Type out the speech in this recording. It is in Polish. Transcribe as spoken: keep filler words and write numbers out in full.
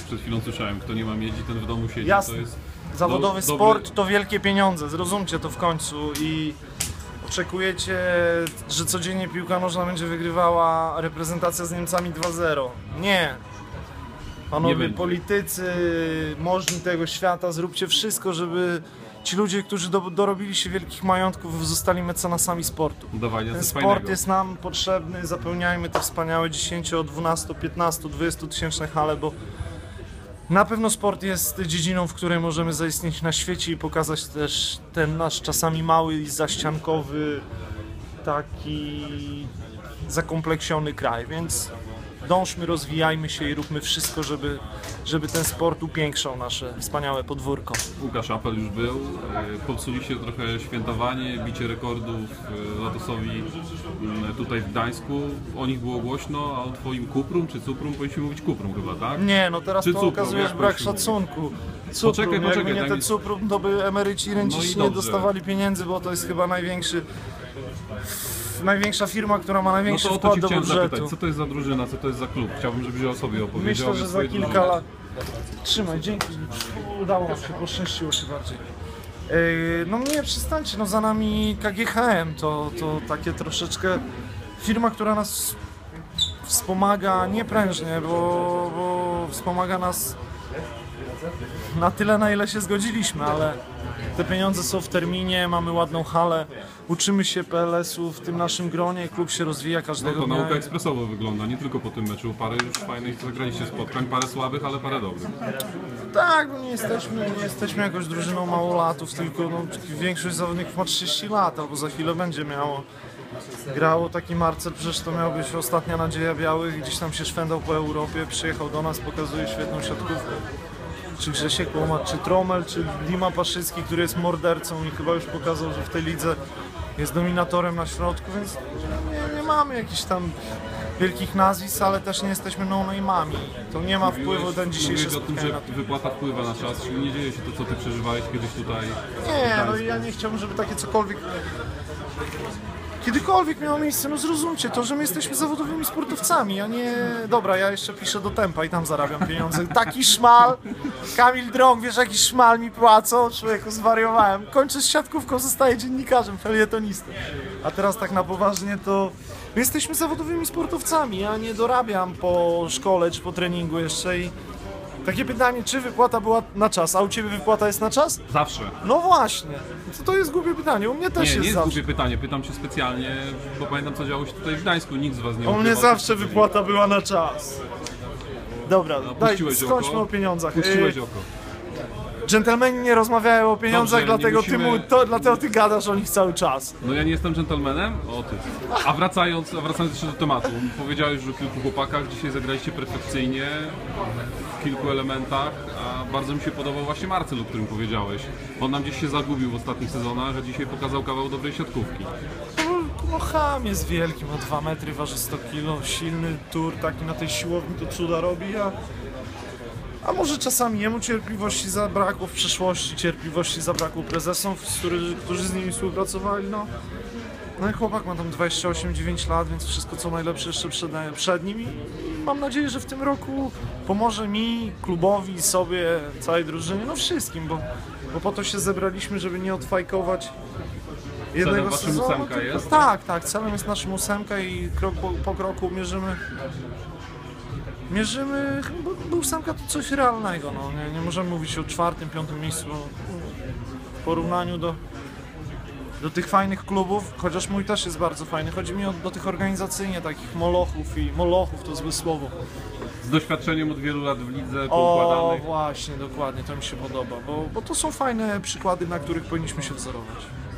przed chwilą słyszałem, kto nie ma miedzi, ten w domu siedzi. Jasne. To jest Zawodowy do, sport dobry... to wielkie pieniądze, zrozumcie to w końcu i oczekujecie, że codziennie piłka nożna będzie wygrywała reprezentacja z Niemcami dwa zero. Nie. Panowie Nie politycy, możni tego świata, zróbcie wszystko, żeby ci ludzie, którzy do, dorobili się wielkich majątków, zostali mecenasami sportu. Dawajcie Ten coś sport fajnego. jest nam potrzebny, zapełniajmy te wspaniałe dziesięcio, dwunasto, piętnasto, dwudziesto tysięczne hale, bo na pewno sport jest dziedziną, w której możemy zaistnieć na świecie i pokazać też ten nasz czasami mały i zaściankowy, taki zakompleksiony kraj, więc dążmy, rozwijajmy się i róbmy wszystko, żeby, żeby ten sport upiększał nasze wspaniałe podwórko. Łukasz Apel już był, popsuliście trochę świętowanie, bicie rekordów Lotosowi tutaj w Gdańsku. O nich było głośno, a o twoim Kuprum czy Cuprum powinniśmy mówić Kuprum chyba, tak? Nie, no teraz Czy to Cuprum? okazujesz Jak brak powinniśmy szacunku. Cuprum, Poczekaj, jakby poczekaj, nie daj ten mi- Cuprum, to by emeryci i renciści No i nie dobrze. dostawali pieniędzy, bo to jest chyba największy, największa firma, która ma No największy to o to wkład ci do chciałem budżetu. zapytać, co to jest za drużyna, co to jest za klub? Chciałbym, żebyś o sobie opowiedział. Myślę, że o za swojej kilka drużynie. lat... Trzymaj, dzięki. Udało nam się, poszczęściło się bardziej. Yy, no nie, przestańcie, no za nami K G H M, to, to takie troszeczkę firma, która nas wspomaga nieprężnie, bo, bo wspomaga nas na tyle, na ile się zgodziliśmy, ale te pieniądze są w terminie, mamy ładną halę, uczymy się P L S-u w tym naszym gronie, klub się rozwija No każdego to dnia. nauka ekspresowo wygląda, nie tylko po tym meczu. Parę już fajnych zagraliście spotkań, parę słabych, ale parę dobrych. Tak, bo nie jesteśmy, nie jesteśmy jakąś drużyną małolatów, tylko no, większość zawodników ma trzydzieści lat, albo za chwilę będzie miało. Grało taki Marcel, przecież to miał być ostatnia nadzieja białych, gdzieś tam się szwendał po Europie, przyjechał do nas, pokazuje świetną siatkówkę. Czy Grzesiek Łomat, czy Tromel, czy Dima Paszycki, który jest mordercą i chyba już pokazał, że w tej lidze jest dominatorem na środku, więc nie, nie mamy jakichś tam wielkich nazwisk, ale też nie jesteśmy no-name'ami. To nie ma wpływu ten dzisiejszy Mówiłeś o tym, spotkanie. że wypłata wpływa na czas, czyli nie dzieje się to, co ty przeżywałeś kiedyś tutaj. Nie, w no Gdańsku. i ja nie chciałbym, żeby takie cokolwiek... Kiedykolwiek miało miejsce, no zrozumcie to, że my jesteśmy zawodowymi sportowcami, a nie... Dobra, ja jeszcze piszę do Tempa i tam zarabiam pieniądze. Taki szmal, Kamil Drąg, wiesz jaki szmal mi płacą? Człowieku, zwariowałem. Kończę z siatkówką, zostaję dziennikarzem, felietonistą. A teraz tak na poważnie to... My jesteśmy zawodowymi sportowcami, ja nie dorabiam po szkole czy po treningu jeszcze i... Takie pytanie, czy wypłata była na czas, a u Ciebie wypłata jest na czas? Zawsze. No właśnie, to, to jest głupie pytanie, u mnie też Nie, jest nie jest zawsze. głupie pytanie, pytam cię specjalnie, bo pamiętam, co działo się tutaj w Gdańsku, nikt z was nie U mnie ukrywał, zawsze co wypłata była na czas. Dobra, daj, puściłeś skończmy oko. o pieniądzach. Puściłeś Yy, oko. Dżentelmeni nie rozmawiają o pieniądzach, Dobrze, nie dlatego, musimy- ty mu, to, dlatego ty gadasz o nich cały czas. No ja nie jestem dżentelmenem? O ty. A wracając, a wracając jeszcze do tematu, powiedziałeś, że o kilku chłopakach dzisiaj zagraliście perfekcyjnie w kilku elementach, a bardzo mi się podobał właśnie Marcel, o którym powiedziałeś. On nam gdzieś się zagubił w ostatnich sezonach, a dzisiaj pokazał kawał dobrej siatkówki. No, no Ham jest wielki, ma dwa metry, waży sto kilo, silny tur, taki na tej siłowni to cuda robi, a... A może czasami jemu cierpliwości zabrakło w przeszłości, cierpliwości zabrakło prezesom, którzy, którzy z nimi współpracowali, no. No i chłopak ma tam dwadzieścia osiem dziewięć lat, więc wszystko co najlepsze jeszcze przed, przed nim i mam nadzieję, że w tym roku pomoże mi, klubowi, sobie, całej drużynie, no wszystkim, bo, bo po to się zebraliśmy, żeby nie odfajkować jednego waszym sezonu. ósemka tylko- jest? Tak, tak, celem jest naszym ósemka i krok po, po kroku mierzymy Mierzymy, bo, bo ósemka to coś realnego, no. nie, nie możemy mówić o czwartym, piątym miejscu no, w porównaniu do, do tych fajnych klubów, chociaż mój też jest bardzo fajny. Chodzi mi o, do tych organizacyjnie takich molochów i molochów to złe słowo. Z doświadczeniem od wielu lat w lidze O poukładanych. właśnie, dokładnie, to mi się podoba, bo, bo to są fajne przykłady, na których powinniśmy się wzorować.